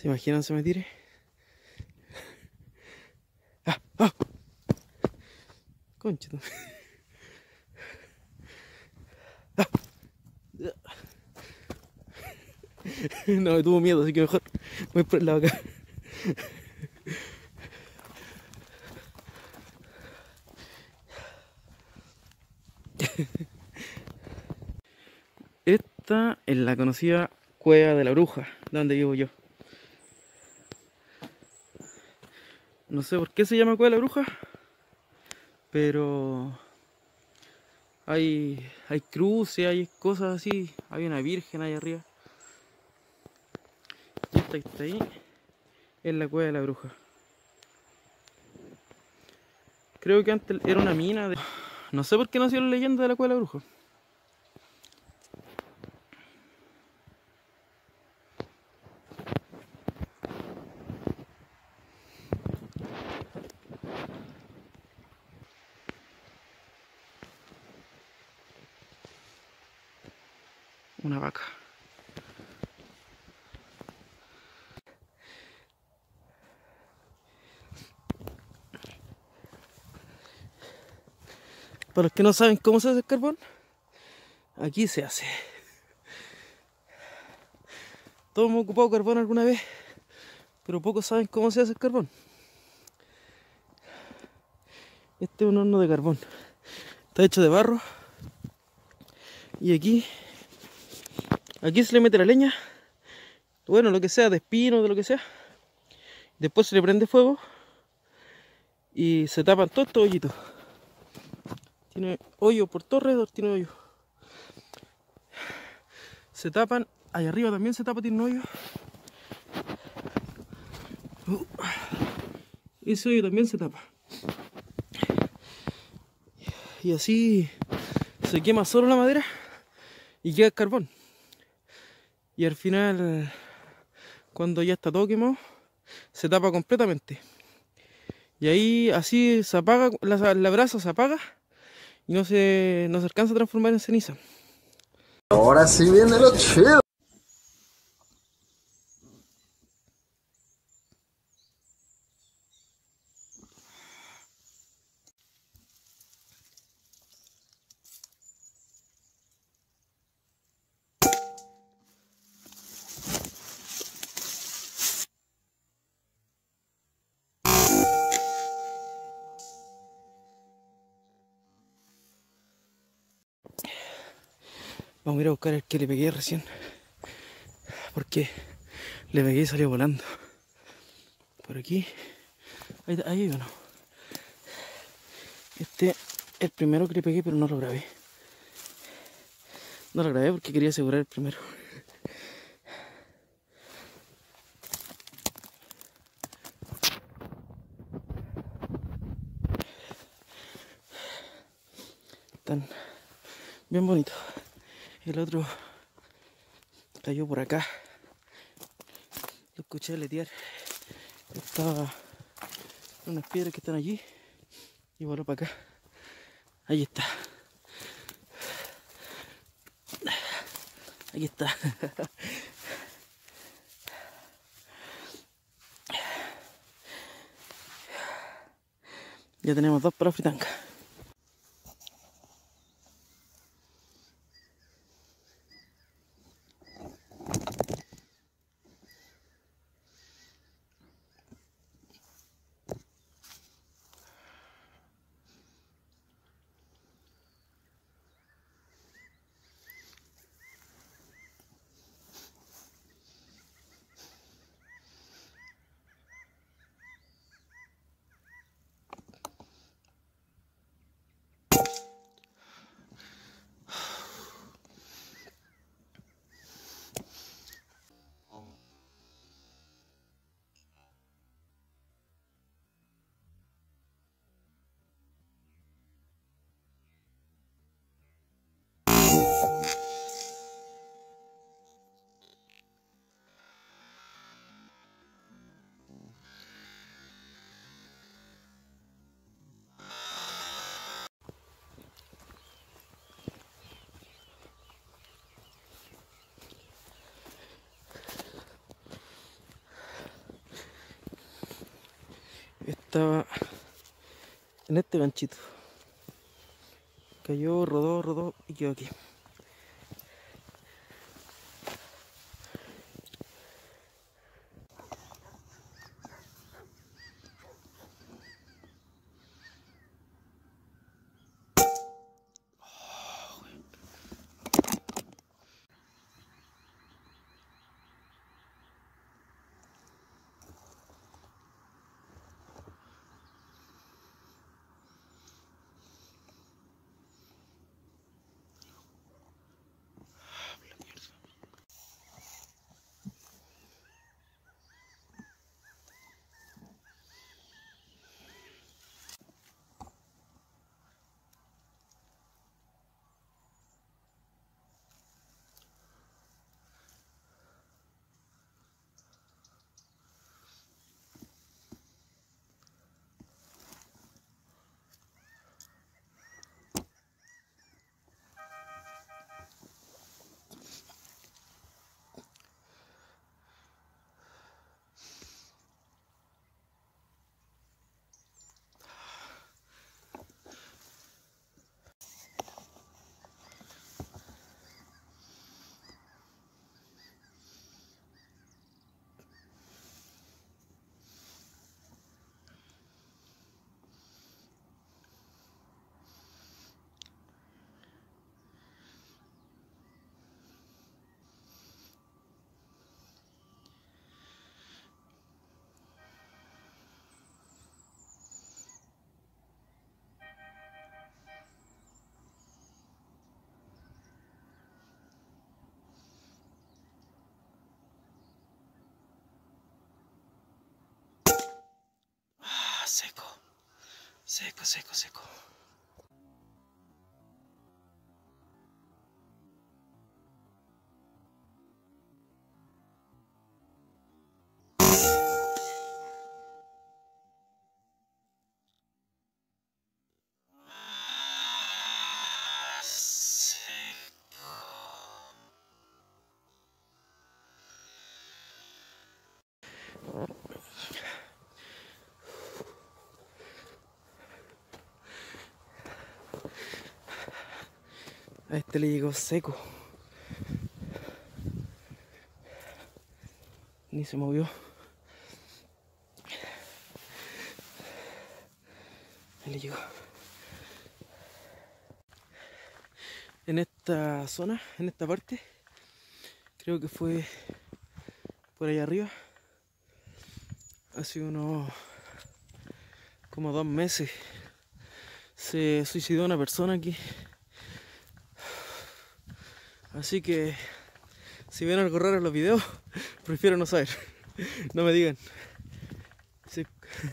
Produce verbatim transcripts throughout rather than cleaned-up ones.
¿Se imaginan se me tire? ¡Ah! ¡Ah! Concha. ¡Ah! No, me tuvo miedo, así que mejor voy por el lado acá. Esta es la conocida Cueva de la Bruja, donde vivo yo. No sé por qué se llama Cueva de la Bruja, pero hay, hay cruces, hay cosas así. Hay una virgen ahí arriba. Y esta que está ahí es la Cueva de la Bruja. Creo que antes era una mina de... No sé por qué nació la leyenda de la Cueva de la Bruja. Una vaca. Para los que no saben cómo se hace el carbón, aquí se hace. Todos hemos ocupado carbón alguna vez, pero pocos saben cómo se hace el carbón. Este es un horno de carbón. Está hecho de barro. Y aquí, aquí se le mete la leña. Bueno, lo que sea, de espino, de lo que sea. Después se le prende fuego. Y se tapan todos estos hoyitos. Tiene hoyo por todo alrededor, tiene hoyo. Se tapan, ahí arriba también se tapa, tiene un hoyo. Uh, ese hoyo también se tapa. Y así se quema solo la madera y queda el carbón. Y al final, cuando ya está todo quemado, se tapa completamente. Y ahí así se apaga, la, la brasa se apaga y no se, no se alcanza a transformar en ceniza. Ahora sí viene lo chido. Vamos a ir a buscar el que le pegué recién. Porque le pegué y salió volando. Por aquí. Ahí, ahí hay uno. Este es el primero que le pegué, pero no lo grabé. No lo grabé porque quería asegurar el primero. Están bien bonitos. El otro cayó por acá. Lo escuché aletear. Estaba en unas piedras que están allí y voló para acá. Ahí está. Aquí está. Ya tenemos dos para fritanga. estaba en este ganchito. Cayó, rodó, rodó y quedó aquí. Seco, seco, seco, seco. A este le llegó seco. Ni se movió. Ahí le llegó. En esta zona, en esta parte, creo que fue por allá arriba. Hace unos como dos meses se suicidó una persona aquí. Así que si ven algo raro en los videos, prefiero no saber. No me digan. Sí.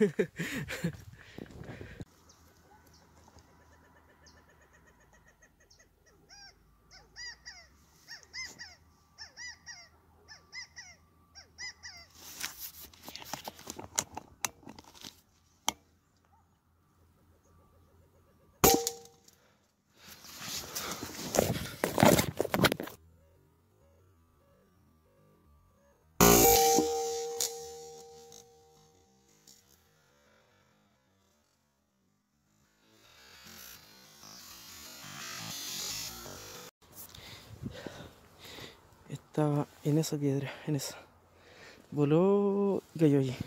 Estaba en esa piedra, en esa. Voló y cayó allí.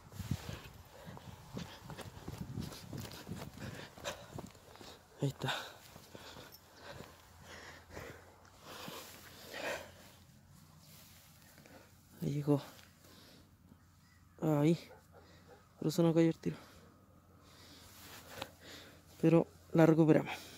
Ahí está. Ahí llegó. Ahí. Por eso no cayó el tiro. Pero la recuperamos.